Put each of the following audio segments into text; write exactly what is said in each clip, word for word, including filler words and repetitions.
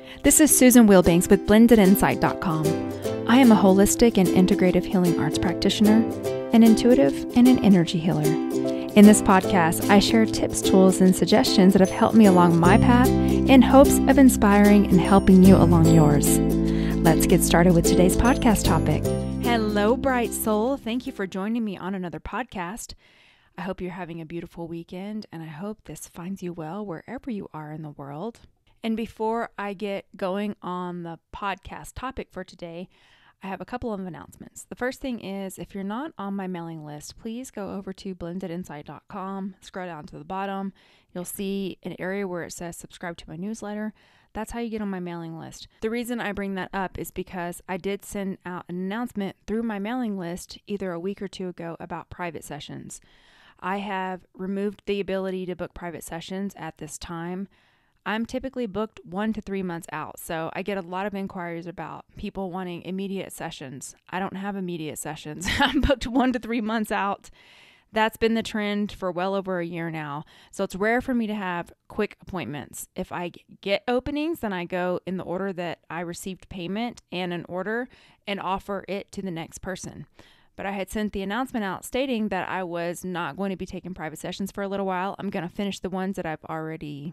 This is Susan Wheelbanks with blended insight dot com. I am a holistic and integrative healing arts practitioner, an intuitive, and an energy healer. In this podcast, I share tips, tools, and suggestions that have helped me along my path in hopes of inspiring and helping you along yours. Let's get started with today's podcast topic. Hello, bright soul. Thank you for joining me on another podcast. I hope you're having a beautiful weekend, and I hope this finds you well wherever you are in the world. And before I get going on the podcast topic for today, I have a couple of announcements. The first thing is, if you're not on my mailing list, please go over to blended insight dot com, scroll down to the bottom. You'll see an area where it says subscribe to my newsletter. That's how you get on my mailing list. The reason I bring that up is because I did send out an announcement through my mailing list either a week or two ago about private sessions. I have removed the ability to book private sessions at this time. I'm typically booked one to three months out, so I get a lot of inquiries about people wanting immediate sessions. I don't have immediate sessions. I'm booked one to three months out. That's been the trend for well over a year now, so it's rare for me to have quick appointments. If I get openings, then I go in the order that I received payment and an order and offer it to the next person. But I had sent the announcement out stating that I was not going to be taking private sessions for a little while. I'm going to finish the ones that I've already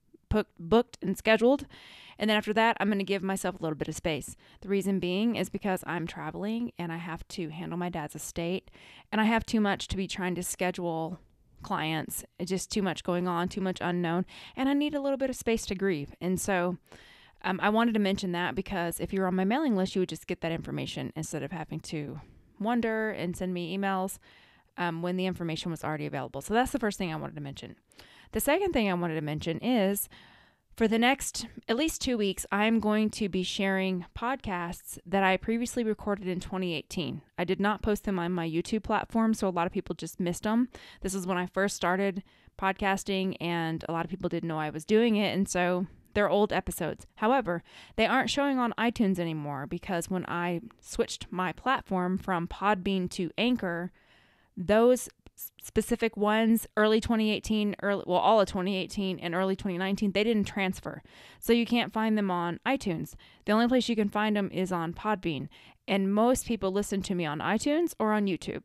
booked and scheduled. And then after that, I'm going to give myself a little bit of space. The reason being is because I'm traveling and I have to handle my dad's estate, and I have too much to be trying to schedule clients. It's just too much going on, too much unknown, and I need a little bit of space to grieve. And so um, I wanted to mention that because if you're on my mailing list, you would just get that information instead of having to wonder and send me emails um, when the information was already available. So that's the first thing I wanted to mention. The second thing I wanted to mention is for the next at least two weeks, I'm going to be sharing podcasts that I previously recorded in twenty eighteen. I did not post them on my YouTube platform, so a lot of people just missed them. This is when I first started podcasting, and a lot of people didn't know I was doing it, and so they're old episodes. However, they aren't showing on iTunes anymore because when I switched my platform from Podbean to Anchor, those specific ones, early twenty eighteen, early, well, all of twenty eighteen and early twenty nineteen, they didn't transfer. So you can't find them on iTunes. The only place you can find them is on Podbean. And most people listen to me on iTunes or on YouTube.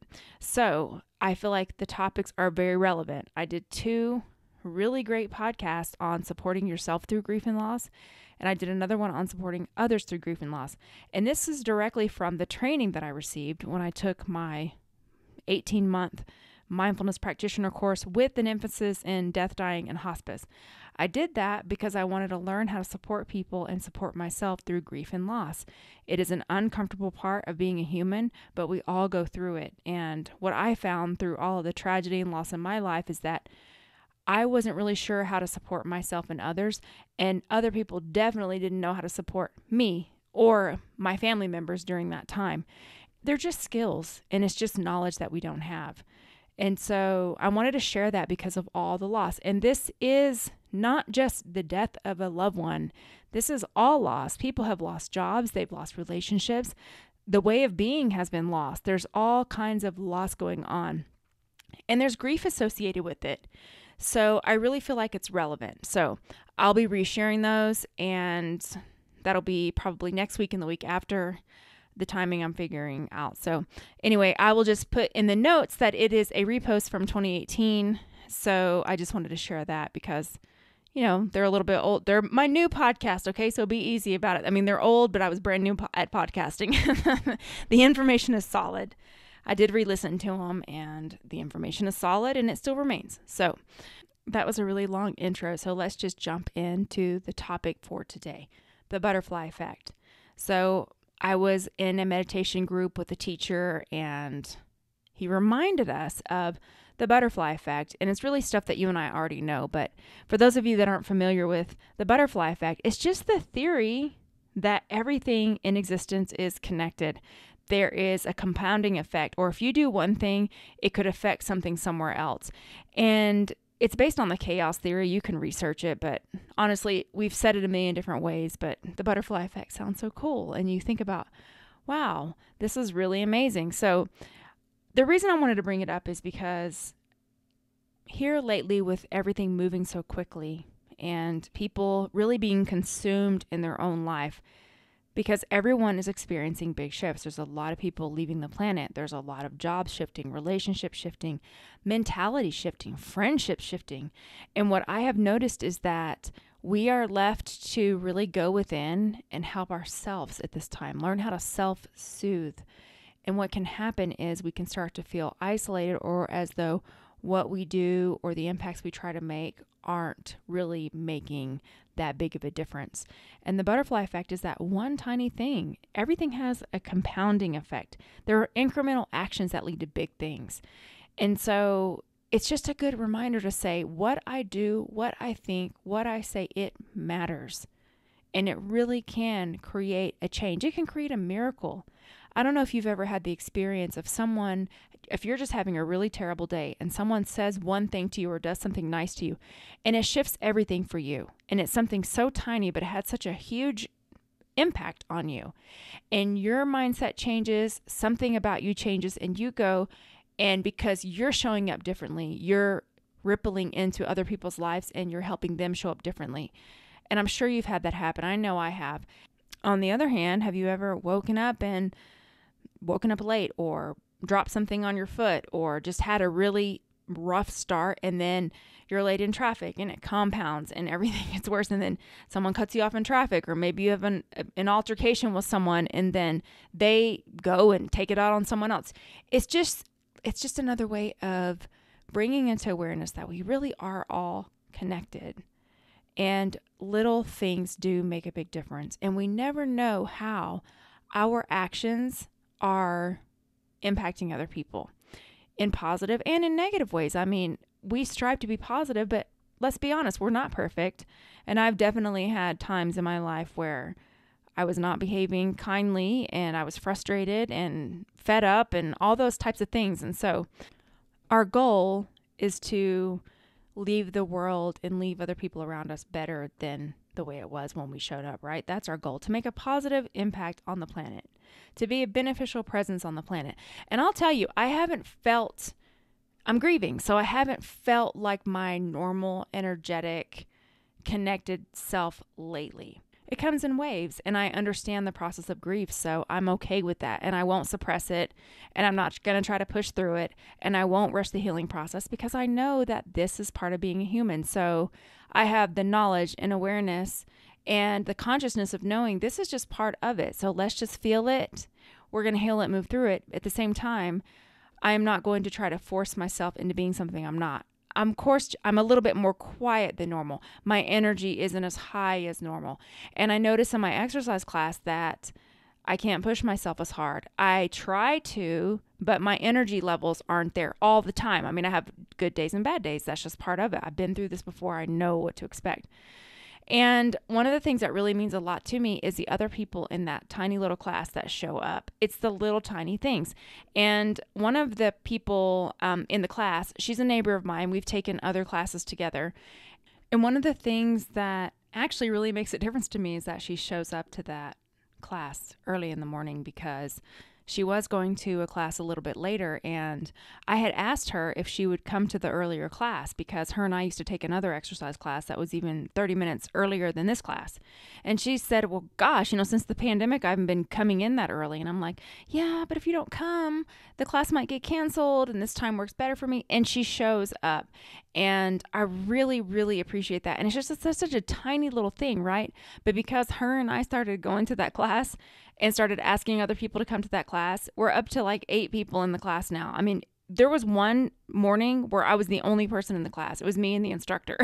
So I feel like the topics are very relevant. I did two really great podcasts on supporting yourself through grief and loss, and I did another one on supporting others through grief and loss. And this is directly from the training that I received when I took my eighteen-month mindfulness practitioner course with an emphasis in death, dying, and hospice. I did that because I wanted to learn how to support people and support myself through grief and loss. It is an uncomfortable part of being a human, but we all go through it. And what I found through all of the tragedy and loss in my life is that I wasn't really sure how to support myself and others, and other people definitely didn't know how to support me or my family members during that time. They're just skills, and it's just knowledge that we don't have. And so I wanted to share that because of all the loss. And this is not just the death of a loved one. This is all loss. People have lost jobs. They've lost relationships. The way of being has been lost. There's all kinds of loss going on. And there's grief associated with it. So I really feel like it's relevant. So I'll be resharing those, and that'll be probably next week and the week after. The timing I'm figuring out. So anyway, I will just put in the notes that it is a repost from twenty eighteen. So I just wanted to share that because, you know, they're a little bit old. They're my new podcast. Okay. So be easy about it. I mean, they're old, but I was brand new po- at podcasting. The information is solid. I did re-listen to them, and the information is solid, and it still remains. So that was a really long intro. So let's just jump into the topic for today, the butterfly effect. So I was in a meditation group with a teacher, and he reminded us of the butterfly effect. And it's really stuff that you and I already know. But for those of you that aren't familiar with the butterfly effect, it's just the theory that everything in existence is connected. There is a compounding effect, or if you do one thing, it could affect something somewhere else. And it's based on the chaos theory. You can research it, but honestly, we've said it a million different ways, but the butterfly effect sounds so cool. And you think about, wow, this is really amazing. So the reason I wanted to bring it up is because here lately, with everything moving so quickly and people really being consumed in their own life, because everyone is experiencing big shifts. There's a lot of people leaving the planet. There's a lot of jobs shifting, relationship shifting, mentality shifting, friendship shifting. And what I have noticed is that we are left to really go within and help ourselves at this time, learn how to self-soothe. And what can happen is we can start to feel isolated, or as though what we do or the impacts we try to make aren't really making that big of a difference. And the butterfly effect is that one tiny thing. Everything has a compounding effect. There are incremental actions that lead to big things. And so it's just a good reminder to say, what I do, what I think, what I say, it matters. And it really can create a change. It can create a miracle. I don't know if you've ever had the experience of someone, if you're just having a really terrible day and someone says one thing to you or does something nice to you, and it shifts everything for you. And it's something so tiny, but it had such a huge impact on you. And your mindset changes, something about you changes, and you go, and because you're showing up differently, you're rippling into other people's lives and you're helping them show up differently. And I'm sure you've had that happen. I know I have. On the other hand, have you ever woken up and woken up late, or dropped something on your foot, or just had a really rough start, and then you're late in traffic and it compounds and everything gets worse, and then someone cuts you off in traffic, or maybe you have an, an altercation with someone and then they go and take it out on someone else. It's just, it's just another way of bringing into awareness that we really are all connected. And little things do make a big difference. And we never know how our actions are impacting other people in positive and in negative ways. I mean, we strive to be positive, but let's be honest, we're not perfect. And I've definitely had times in my life where I was not behaving kindly and I was frustrated and fed up and all those types of things. And so our goal is to leave the world and leave other people around us better than the way it was when we showed up, right? That's our goal, to make a positive impact on the planet, to be a beneficial presence on the planet. And I'll tell you, I haven't felt, I'm grieving, so I haven't felt like my normal, energetic, connected self lately. It comes in waves, and I understand the process of grief, so I'm okay with that, and I won't suppress it, and I'm not going to try to push through it, and I won't rush the healing process, because I know that this is part of being a human. So I have the knowledge and awareness and the consciousness of knowing this is just part of it. So let's just feel it. We're going to heal it, move through it. At the same time, I am not going to try to force myself into being something I'm not. I'm, of course, I'm a little bit more quiet than normal. My energy isn't as high as normal. And I notice in my exercise class that I can't push myself as hard. I try to, but my energy levels aren't there all the time. I mean, I have good days and bad days. That's just part of it. I've been through this before. I know what to expect. And one of the things that really means a lot to me is the other people in that tiny little class that show up. It's the little tiny things. And one of the people um, in the class, she's a neighbor of mine. We've taken other classes together. And one of the things that actually really makes a difference to me is that she shows up to that class early in the morning, because she was going to a class a little bit later, and I had asked her if she would come to the earlier class, because her and I used to take another exercise class that was even thirty minutes earlier than this class. And she said, well, gosh, you know, since the pandemic, I haven't been coming in that early. And I'm like, yeah, but if you don't come, the class might get canceled, and this time works better for me. And she shows up, and I really, really appreciate that. And it's just it's such a tiny little thing, right? But because her and I started going to that class and started asking other people to come to that class, we're up to like eight people in the class now. I mean, there was one morning where I was the only person in the class. It was me and the instructor.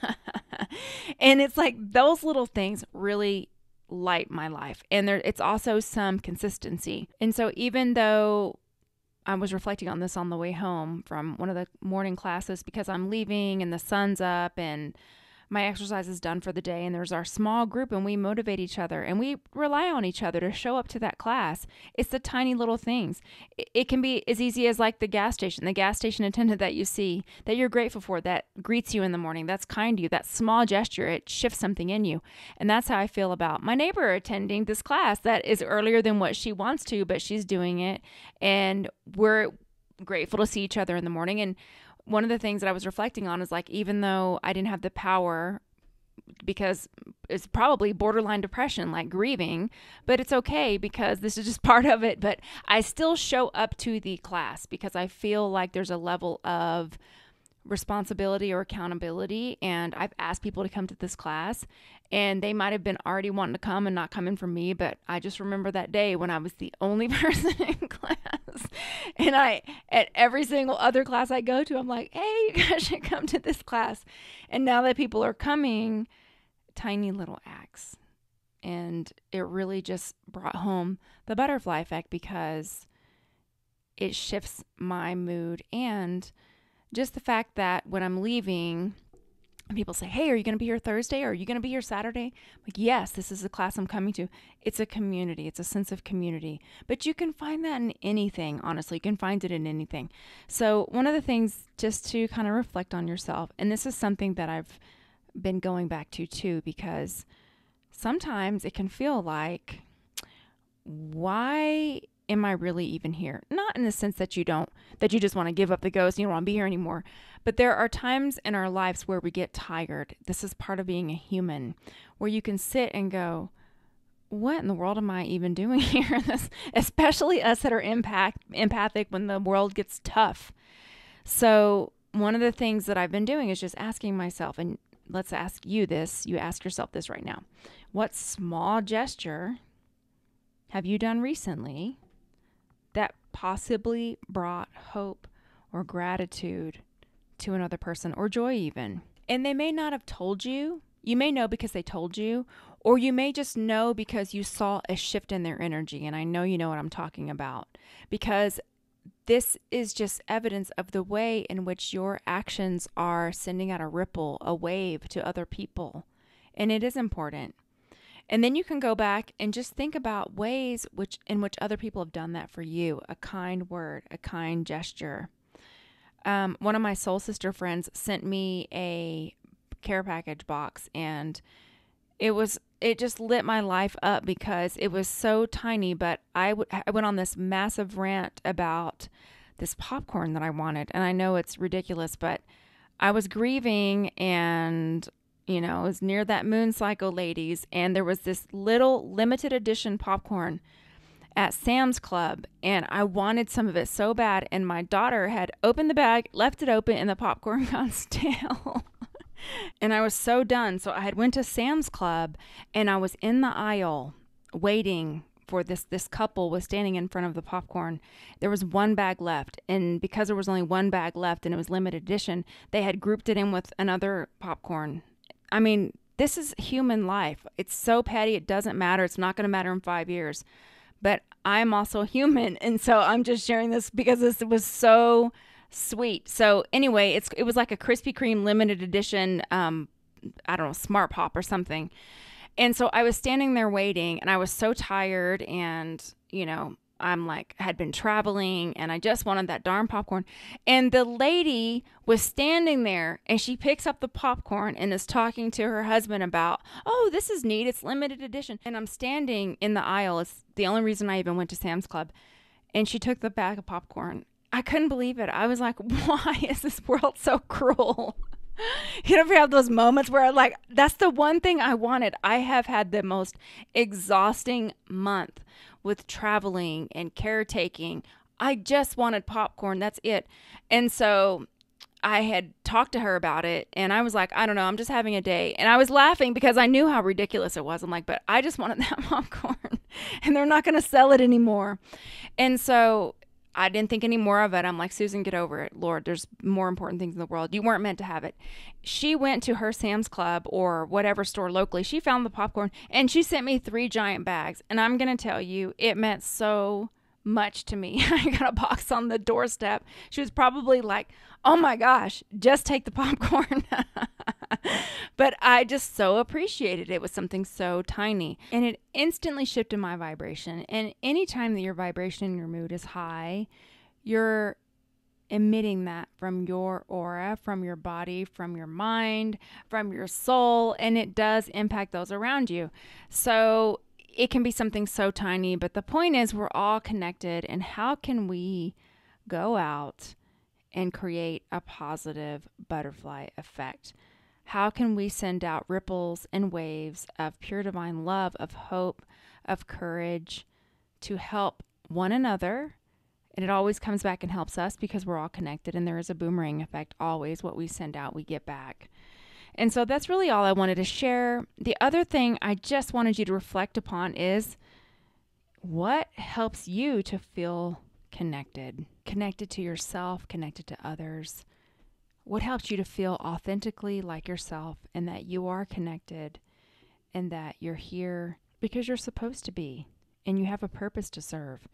And it's like those little things really light my life. And there, it's also some consistency. And so even though I was reflecting on this on the way home from one of the morning classes, because I'm leaving and the sun's up and my exercise is done for the day, and there's our small group, and we motivate each other and we rely on each other to show up to that class. It's the tiny little things. It, it can be as easy as like the gas station, the gas station attendant that you see that you're grateful for, that greets you in the morning, that's kind to you, that small gesture, it shifts something in you. And that's how I feel about my neighbor attending this class that is earlier than what she wants to, but she's doing it, and we're grateful to see each other in the morning. And one of the things that I was reflecting on is like, even though I didn't have the power because it's probably borderline depression, like grieving, but it's okay because this is just part of it. But I still show up to the class because I feel like there's a level of responsibility or accountability. And I've asked people to come to this class, and they might have been already wanting to come and not coming for me. But I just remember that day when I was the only person in class. And I, at every single other class I go to, I'm like, hey, you guys should come to this class. And now that people are coming, tiny little acts. And it really just brought home the butterfly effect because it shifts my mood. And just the fact that when I'm leaving, people say, hey, are you going to be here Thursday? Or are you going to be here Saturday? I'm like, yes, this is the class I'm coming to. It's a community. It's a sense of community. But you can find that in anything, honestly. You can find it in anything. So one of the things, just to kind of reflect on yourself, and this is something that I've been going back to too, because sometimes it can feel like, why am I really even here? Not in the sense that you don't, that you just want to give up the ghost and you don't want to be here anymore. But there are times in our lives where we get tired. This is part of being a human, where you can sit and go, what in the world am I even doing here? This, especially us that are impact, empathic when the world gets tough. So one of the things that I've been doing is just asking myself, and let's ask you this, you ask yourself this right now. What small gesture have you done recently that possibly brought hope or gratitude to another person, or joy even? And they may not have told you. You may know because they told you, or you may just know because you saw a shift in their energy. And I know you know what I'm talking about, because this is just evidence of the way in which your actions are sending out a ripple, a wave to other people. And it is important. And then you can go back and just think about ways which in which other people have done that for you. A kind word, a kind gesture. Um, one of my soul sister friends sent me a care package box, and it was it just lit my life up because it was so tiny. But I, w- I went on this massive rant about this popcorn that I wanted. And I know it's ridiculous, but I was grieving, and you know, it was near that moon cycle, ladies, and there was this little limited edition popcorn at Sam's Club, and I wanted some of it so bad, and my daughter had opened the bag, left it open, and the popcorn got stale. And I was so done. So I had went to Sam's Club, and I was in the aisle waiting for this this couple was standing in front of the popcorn. There was one bag left, and because there was only one bag left and it was limited edition, they had grouped it in with another popcorn. I mean, this is human life. It's so petty, it doesn't matter. It's not going to matter in five years. But I'm also human, and so I'm just sharing this because this was so sweet. So anyway, it's it was like a Krispy Kreme limited edition, um, I don't know, Smart Pop or something. And so I was standing there waiting, and I was so tired, and, you know, I'm like, had been traveling, and I just wanted that darn popcorn. And the lady was standing there, and she picks up the popcorn and is talking to her husband about, oh, this is neat. It's limited edition. And I'm standing in the aisle. It's the only reason I even went to Sam's Club. And she took the bag of popcorn. I couldn't believe it. I was like, why is this world so cruel? You ever have those moments where I'm like, that's the one thing I wanted. I have had the most exhausting month with traveling and caretaking. I just wanted popcorn. That's it. And so I had talked to her about it, and I was like, I don't know, I'm just having a day. And I was laughing because I knew how ridiculous it was. I'm like, but I just wanted that popcorn, and they're not going to sell it anymore. And so I didn't think any more of it. I'm like, Susan, get over it. Lord, there's more important things in the world. You weren't meant to have it. She went to her Sam's Club or whatever store locally. She found the popcorn, and she sent me three giant bags. And I'm going to tell you, it meant so much to me. I got a box on the doorstep. She was probably like, oh my gosh, just take the popcorn. But I just so appreciated it. It was something so tiny, and it instantly shifted my vibration. And anytime that your vibration and your mood is high, you're emitting that from your aura, from your body, from your mind, from your soul, and it does impact those around you. So it can be something so tiny, but the point is we're all connected, and how can we go out and create a positive butterfly effect? How can we send out ripples and waves of pure divine love, of hope, of courage to help one another? And it always comes back and helps us because we're all connected, and there is a boomerang effect always. What we send out, we get back. And so that's really all I wanted to share. The other thing I just wanted you to reflect upon is what helps you to feel connected, connected to yourself, connected to others. What helps you to feel authentically like yourself, and that you are connected, and that you're here because you're supposed to be, and you have a purpose to serve.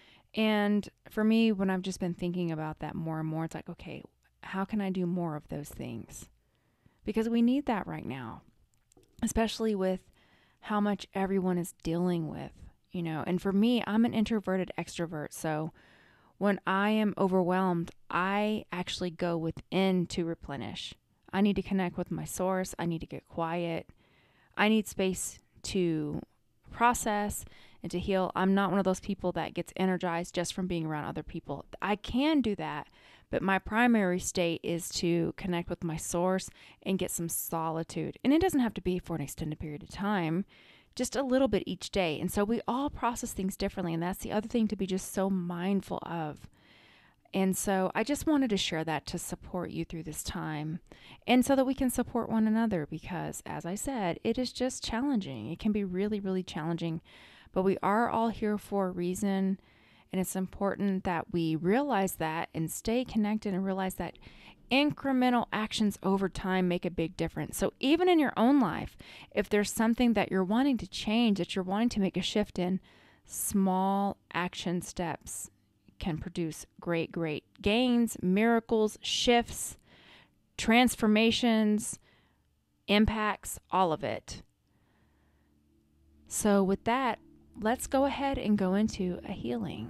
And for me, when I've just been thinking about that more and more, it's like, okay, how can I do more of those things? Because we need that right now, especially with how much everyone is dealing with, you know. And for me, I'm an introverted extrovert. So when I am overwhelmed, I actually go within to replenish. I need to connect with my source. I need to get quiet. I need space to process and to heal. I'm not one of those people that gets energized just from being around other people. I can do that, but my primary state is to connect with my source and get some solitude. And it doesn't have to be for an extended period of time, just a little bit each day. And so we all process things differently, and that's the other thing to be just so mindful of. And so I just wanted to share that to support you through this time, and so that we can support one another, because as I said, it is just challenging. It can be really, really challenging, but we are all here for a reason. And it's important that we realize that and stay connected and realize that incremental actions over time make a big difference. So even in your own life, if there's something that you're wanting to change, that you're wanting to make a shift in, small action steps can produce great, great gains, miracles, shifts, transformations, impacts, all of it. So with that, let's go ahead and go into a healing.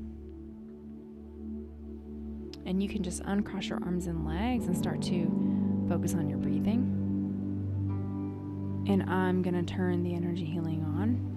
And you can just uncross your arms and legs and start to focus on your breathing. And I'm going to turn the energy healing on.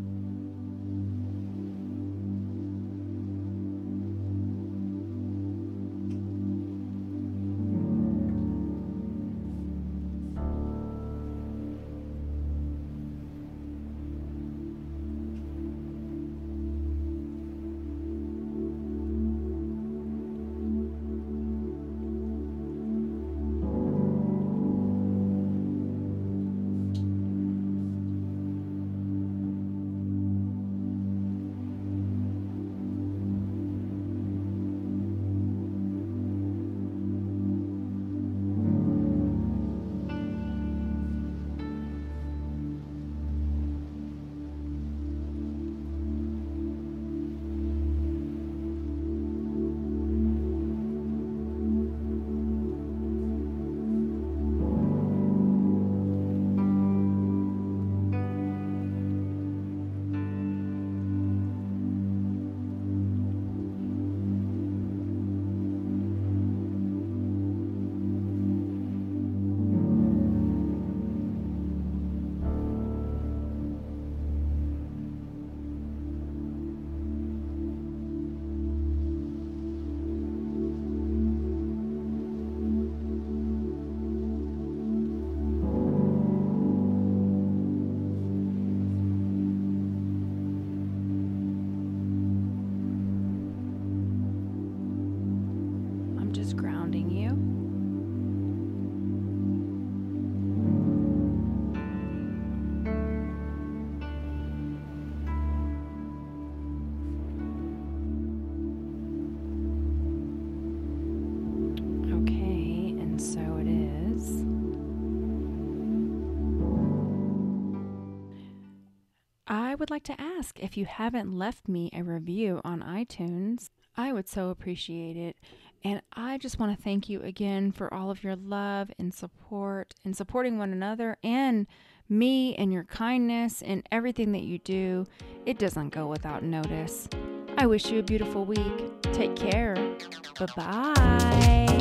I would like to ask, if you haven't left me a review on iTunes, I would so appreciate it. And I just want to thank you again for all of your love and support and supporting one another and me, and your kindness and everything that you do. It doesn't go without notice. I wish you a beautiful week. Take care. Bye-bye.